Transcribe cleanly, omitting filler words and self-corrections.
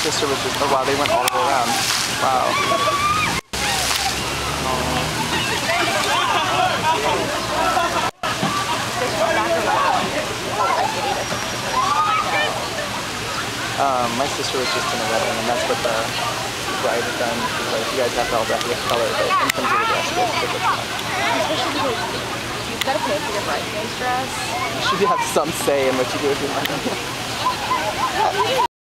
sister was just, oh wow, they went all the way around. Wow. My sister was just in a wedding, and that's what the bride had done. She's like, you guys have to all dress this color, but in terms of the dress, you guys pick what you want. Especially because you've got to pay for your bridesmaid's dress. You should have some say in what you do with your money.